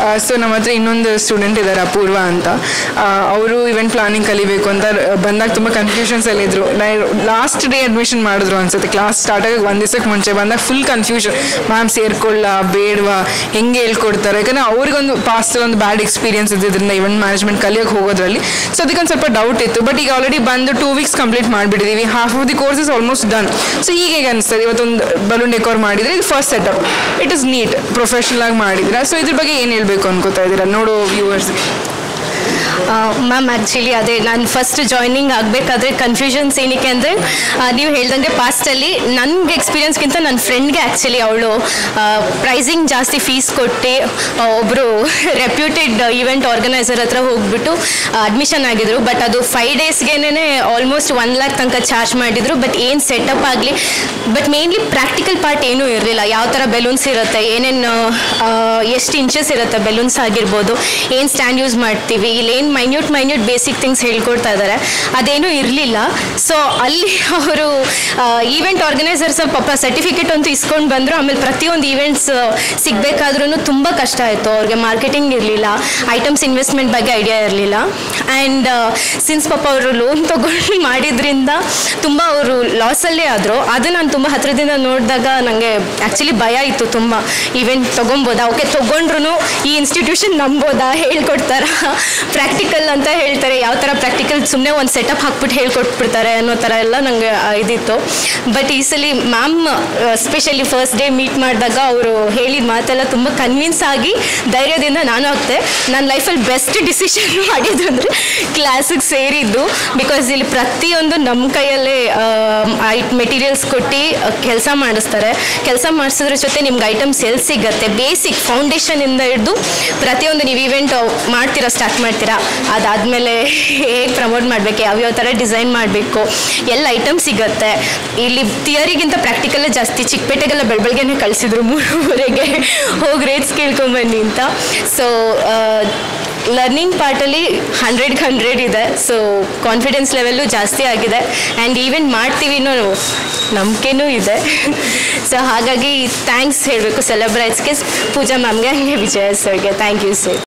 So ನಮ್ಮ ಹತ್ರ ಇನ್ನೊಂದು ಸ್ಟೂಡೆಂಟ್ ಇದ್ದಾರೆ ಅಪೂರ್ವ ಅಂತ. ಅವರು ಇವೆಂಟ್ ಪ್ಲಾನಿಂಗ್ ಕಲಿಬೇಕು ಅಂತ ಬಂದಾಗ ತುಂಬ ಕನ್ಫ್ಯೂಷನ್ಸಲ್ಲಿ ಇದ್ರು. ಲಾಸ್ಟ್ ಡೇ ಅಡ್ಮಿಷನ್ ಮಾಡಿದ್ರು ಅನ್ಸುತ್ತೆ, ಕ್ಲಾಸ್ ಸ್ಟಾರ್ಟ್ ಆಗಿ ಒಂದು ದಿವಸಕ್ಕೆ ಮುಂಚೆ ಬಂದಾಗ ಫುಲ್ ಕನ್ಫ್ಯೂಷನ್, ಮ್ಯಾಮ್ ಸೇರ್ಕೊಳ್ಳ ಬೇಡವಾ, ಹೆಂಗೆ ಹೇಳ್ಕೊಡ್ತಾರೆ. ಯಾಕಂದರೆ ಅವ್ರಿಗೊಂದು ಪಾಸ್ಟಲ್ಲಿ ಒಂದು ಬ್ಯಾಡ್ ಎಕ್ಸ್ಪೀರಿಯನ್ಸ್ ಇದ್ದಿದ್ದರಿಂದ ಇವೆಂಟ್ ಮ್ಯಾನೇಜ್ಮೆಂಟ್ ಕಲಿಯೋಕೆ ಹೋಗೋದ್ರಲ್ಲಿ. ಸೊ ಅದಕ್ಕೊಂದು ಸ್ವಲ್ಪ ಡೌಟ್ ಇತ್ತು. ಬಟ್ ಈಗ ಆಲ್ರೆಡಿ ಬಂದು 2 weeks ಕಂಪ್ಲೀಟ್ ಮಾಡಿಬಿಟ್ಟಿದ್ದೀವಿ. Half of the course is almost done. So ಈಗ ಹೇಗೆ ಅನಿಸ್ತದೆ? ಇವತ್ತೊಂದು ಬಲೂನ್ ಡೆಕೋರ್ ಮಾಡಿದರೆ ಇದು first setup, it is neat, professional ಆಗಿ ಮಾಡಿದ್ರೆ. ಸೊ ಇದ್ರ ಬಗ್ಗೆ ಏನು ಹೇಳಬೇಕು ಅನ್ಕೋತಾ ಇದ್ದೀರಾ ನೋಡೋ ವ್ಯೂವರ್ಸ್ಗೆ? ಮ್ಯಾಮ್ ಆ್ಯಕ್ಚುಲಿ ಅದೇ ನಾನು ಫಸ್ಟ್ ಜಾಯ್ನಿಂಗ್ ಆಗಬೇಕಾದ್ರೆ ಕನ್ಫ್ಯೂಷನ್ಸ್ ಏನಕ್ಕೆ ಅಂದರೆ ನೀವು ಹೇಳ್ದಂಗೆ ಪಾಸ್ಟಲ್ಲಿ ನನಗೆ ಎಕ್ಸ್ಪೀರಿಯನ್ಸ್ಗಿಂತ ನನ್ನ ಫ್ರೆಂಡ್ಗೆ ಆ್ಯಕ್ಚುಲಿ ಅವಳು ಪ್ರೈಸಿಂಗ್ ಜಾಸ್ತಿ ಫೀಸ್ ಕೊಟ್ಟು ಒಬ್ಬರು ರೆಪ್ಯೂಟೆಡ್ ಇವೆಂಟ್ ಆರ್ಗನೈಸರ್ ಹತ್ರ ಹೋಗ್ಬಿಟ್ಟು ಅಡ್ಮಿಷನ್ ಆಗಿದ್ರು. ಬಟ್ ಅದು 5 daysಗೆ ಆಲ್ಮೋಸ್ಟ್ 1 lakh ತನಕ ಚಾರ್ಜ್ ಮಾಡಿದರು. ಬಟ್ ಏನು ಸೆಟಪ್ ಆಗಲಿ, ಬಟ್ ಮೇನ್ಲಿ ಪ್ರಾಕ್ಟಿಕಲ್ ಪಾರ್ಟ್ ಏನೂ ಇರಲಿಲ್ಲ. ಯಾವ ಥರ ಬೆಲೂನ್ಸ್ ಇರುತ್ತೆ, ಏನೇನು ಎಷ್ಟು ಇಂಚಸ್ ಇರುತ್ತೆ ಬೆಲೂನ್ಸ್ ಆಗಿರ್ಬೋದು, ಏನು ಸ್ಟ್ಯಾಂಡ್ ಯೂಸ್ ಮಾಡ್ತೀವಿ, ಇಲ್ಲಿ ಏನು ಮೈನ್ಯೂಟ್ ಬೇಸಿಕ್ ಥಿಂಗ್ಸ್ ಹೇಳ್ಕೊಡ್ತಾ ಇದ್ದಾರೆ, ಅದೇನೂ ಇರಲಿಲ್ಲ. ಸೊ ಅಲ್ಲಿ ಅವರು ಈವೆಂಟ್ ಆರ್ಗನೈಸರ್ಸ್ ಪಾಪ ಸರ್ಟಿಫಿಕೇಟ್ ಅಂತೂ ಇಸ್ಕೊಂಡು ಬಂದರು. ಆಮೇಲೆ ಪ್ರತಿಯೊಂದು ಈವೆಂಟ್ಸ್ ಸಿಗಬೇಕಾದ್ರೂ ತುಂಬ ಕಷ್ಟ ಆಯಿತು. ಅವ್ರಿಗೆ ಮಾರ್ಕೆಟಿಂಗ್ ಇರಲಿಲ್ಲ, ಐಟಮ್ಸ್ ಇನ್ವೆಸ್ಟ್ಮೆಂಟ್ ಬಗ್ಗೆ ಐಡಿಯಾ ಇರಲಿಲ್ಲ. ಆ್ಯಂಡ್ ಸಿನ್ಸ್ ಪಾಪ ಅವರು ಲೋನ್ ತೊಗೊಂಡು ಮಾಡಿದ್ರಿಂದ ತುಂಬ ಅವರು ಲಾಸಲ್ಲೇ ಆದರು. ಅದು ನಾನು ತುಂಬ ಹತ್ತಿರದಿಂದ ನೋಡಿದಾಗ ನನಗೆ ಆ್ಯಕ್ಚುಲಿ ಭಯ ಇತ್ತು ತುಂಬ. ಈವೆಂಟ್ ತೊಗೊಬೋದಾ, ಓಕೆ ತೊಗೊಂಡ್ರು ಈ ಇನ್ಸ್ಟಿಟ್ಯೂಷನ್ ನಂಬೋದಾ, ಹೇಳ್ಕೊಡ್ತಾರಾ, ಪ್ರಾಕ್ಟಿಕಲ್ ಅಂತ ಹೇಳ್ತಾರೆ, ಯಾವ ಥರ ಪ್ರಾಕ್ಟಿಕಲ್ ಸುಮ್ಮನೆ ಒಂದು ಸೆಟಪ್ ಹಾಕ್ಬಿಟ್ಟು ಹೇಳ್ಕೊಟ್ಬಿಡ್ತಾರೆ ಅನ್ನೋ ಥರ ಎಲ್ಲ ನನಗೆ ಇದಿತ್ತು. ಬಟ್ ಈ ಸಲ ma'am specially first day meet ಮಾಡಿದಾಗ ಅವರು ಹೇಳಿದ ಮಾತೆಲ್ಲ ತುಂಬ ಕನ್ವಿನ್ಸ್ ಆಗಿ ಧೈರ್ಯದಿಂದ ನಾನು ಆಗ್ತೆ. ನನ್ನ ಲೈಫಲ್ಲಿ ಬೆಸ್ಟ್ ಡಿಸಿಷನ್ ಮಾಡಿದ್ದು ಅಂದರೆ ಕ್ಲಾಸಿಗೆ ಸೇರಿದ್ದು. ಬಿಕಾಸ್ ಇಲ್ಲಿ ಪ್ರತಿಯೊಂದು ನಮ್ಮ ಕೈಯಲ್ಲೇ ಮೆಟೀರಿಯಲ್ಸ್ ಕೊಟ್ಟು ಕೆಲಸ ಮಾಡಿಸ್ತಾರೆ. ಕೆಲಸ ಮಾಡಿಸಿದ್ರ ಜೊತೆ ನಿಮ್ಗೆ ಐಟಮ್ಸ್ ಎಲ್ಲಿ ಸಿಗುತ್ತೆ, ಬೇಸಿಕ್ ಫೌಂಡೇಶನಿಂದ ಹಿಡಿದು ಪ್ರತಿಯೊಂದು ನೀವು ಇವೆಂಟ್ ಮಾಡ್ತೀರಾ, ಸ್ಟಾರ್ಟ್ ಮಾಡ್ತೀರಾ, ಅದಾದಮೇಲೆ ಹೇಗೆ ಪ್ರಮೋಟ್ ಮಾಡಬೇಕು, ಯಾವ್ಯಾವ ಥರ ಡಿಸೈನ್ ಮಾಡಬೇಕು, ಎಲ್ಲ ಐಟಮ್ ಸಿಗುತ್ತೆ. ಇಲ್ಲಿ ಥಿಯರಿಗಿಂತ ಪ್ರಾಕ್ಟಿಕಲ್ಲೇ ಜಾಸ್ತಿ. ಚಿಕ್ಕಪೇಟೆಗೆಲ್ಲ ಬೆಳಬೆಳಗ್ಗೆನೇ ಕಳಿಸಿದ್ರು 3:30 ಹೋಗಿ ರೇಟ್ಸ್ ಕೇಳ್ಕೊಂಬನ್ನಿ ಅಂತ. ಸೊ ಲರ್ನಿಂಗ್ ಪಾರ್ಟಲ್ಲಿ 100 ಇದೆ. ಸೊ ಕಾನ್ಫಿಡೆನ್ಸ್ ಲೆವೆಲ್ಲು ಜಾಸ್ತಿ ಆಗಿದೆ. ಆ್ಯಂಡ್ ಈವೆಂಟ್ ಮಾಡ್ತೀವಿ ಅನ್ನೋ ನಂಬಿಕೆನೂ ಇದೆ. ಸೊ ಹಾಗಾಗಿ ಥ್ಯಾಂಕ್ಸ್ ಹೇಳಬೇಕು ಸೆಲೆಬ್ರೈಟ್ಸ್ಗೆ, ಪೂಜಾ ಮ್ಯಾಮ್ಗೆ, ಹಂಗೆ ವಿಜಯ ಸರ್ಗೆ. Thank you sir.